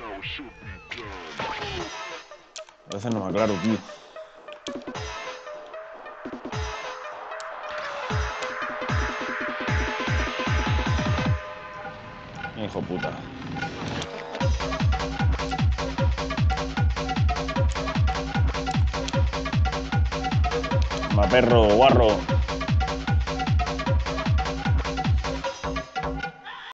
A veces no me aclaro, tío. Hijo puta. Va, perro, guarro.